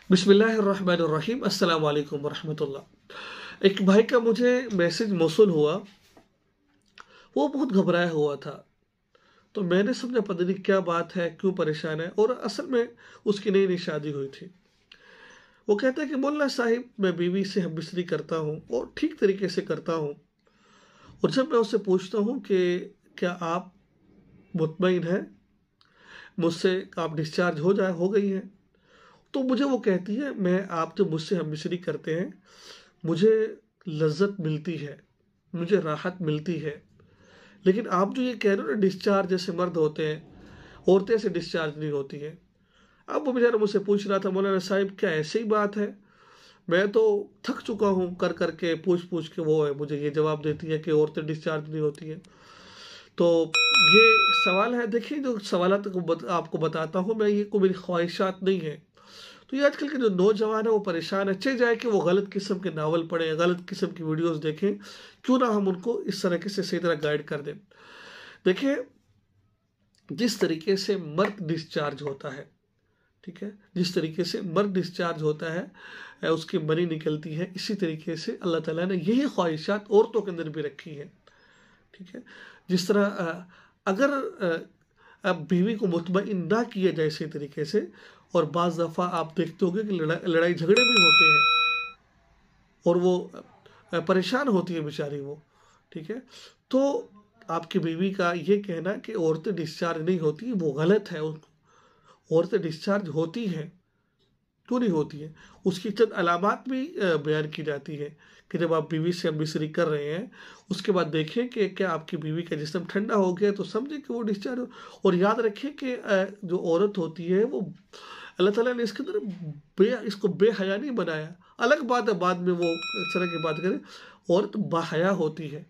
बिस्मिल्लाहिर्रहमानिर्रहीम अस्सलाम वालेकुम वरहमतुल्लाह। एक भाई का मुझे मैसेज मौसूल हुआ, वो बहुत घबराया हुआ था। तो मैंने समझा पता नहीं क्या बात है, क्यों परेशान है, और असल में उसकी नई नई शादी हुई थी। वो कहता है कि मौलाना साहिब, मैं बीवी से हमबिस्तरी करता हूँ और ठीक तरीके से करता हूँ, और जब मैं उससे पूछता हूँ कि क्या आप मुतमईन हैं मुझसे, आप डिस्चार्ज हो गई हैं, तो मुझे वो कहती है, मैं आप जब मुझसे हमबिस्तरी करते हैं मुझे लज्जत मिलती है, मुझे राहत मिलती है, लेकिन आप जो ये कह रहे हो ना डिस्चार्ज जैसे मर्द होते हैं, औरतें से डिस्चार्ज नहीं होती हैं। अब वो बेचारा मुझसे पूछ रहा था, मौलाना साहिब क्या ऐसी ही बात है? मैं तो थक चुका हूँ कर करके, पूछ पूछ के वो है मुझे ये जवाब देती है कि औरतें डिस्चार्ज नहीं होती हैं। तो ये सवाल है। देखिए, जो सवाल आपको बताता हूँ मैं, ये कोई मेरी ख्वाहिशात नहीं है। तो ये आजकल के जो नौजवान है वो परेशान है, अच्छे जाए कि वो गलत किस्म के नावल पढ़ें, गलत किस्म की वीडियोस देखें, क्यों ना हम उनको इस तरह से सही तरह गाइड कर दें। देखिए, जिस तरीके से मर्द डिस्चार्ज होता है, ठीक है, जिस तरीके से मर्द डिस्चार्ज होता है, उसकी मनी निकलती है, इसी तरीके से अल्लाह ताला ने यही ख्वाहिशात औरतों के अंदर भी रखी है। ठीक है, जिस तरह अगर अब बीवी को मुतमईन ना किया जाए इसी तरीके से, और बाज़ दफ़ा आप देखते होंगे कि लड़ाई झगड़े भी होते हैं, और वो परेशान होती है बेचारी वो। ठीक है, तो आपकी बीवी का ये कहना कि औरतें डिस्चार्ज नहीं होती, वो गलत है। औरतें डिस्चार्ज होती हैं, क्यों नहीं होती है? उसकी चंद अलामात भी बयान की जाती है कि जब आप बीवी से हमबिस्तरी कर रहे हैं, उसके बाद देखें कि क्या आपकी बीवी का जिस्म ठंडा हो गया, तो समझें कि वो डिस्चार्ज हो। और याद रखें कि जो औरत होती है वो अल्लाह ताला ने इसके अंदर इसको बेहया नहीं बनाया। अलग बात है, बाद में वो इस तरह की बात करें, औरत बाहया होती है।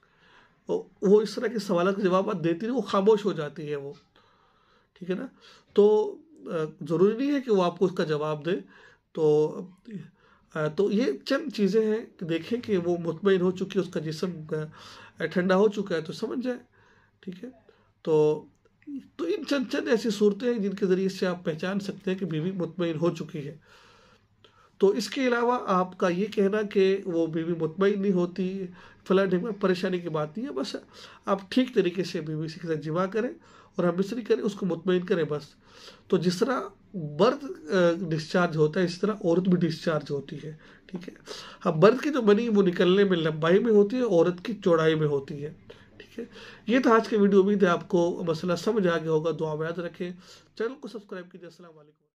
वो इस तरह के सवाल के जवाब देती है, वो खामोश हो जाती है वो। ठीक है ना? तो ज़रूरी नहीं है कि वो आपको उसका जवाब दे। तो तो ये चंद चीज़ें हैं कि देखें कि वो मुतमईन हो चुकी है, उसका जिस्म ठंडा हो चुका है, तो समझ जाए। ठीक है, तो इन चंद चंद ऐसी सूरतें हैं जिनके ज़रिए से आप पहचान सकते हैं कि बीवी मुतमईन हो चुकी है। तो इसके अलावा आपका ये कहना कि वो बीवी मुतमईन नहीं होती, फलां ढिमका, परेशानी की बात नहीं है। बस आप ठीक तरीके से बीवी के साथ जिमा करें और हमबिस्तरी करें, उसको मुतमईन करें बस। तो जिस तरह मर्द डिस्चार्ज होता है, इस तरह औरत भी डिस्चार्ज होती है। ठीक है, हाँ, मर्द की जो मनी वो निकलने में लंबाई में होती है, औरत की चौड़ाई में होती है। ठीक है, ये था आज की वीडियो। उम्मीद है आपको मसला समझ आ गया होगा। दुआ में याद रखें, चैनल को सब्सक्राइब कीजिए। अस्सलाम वालेकुम।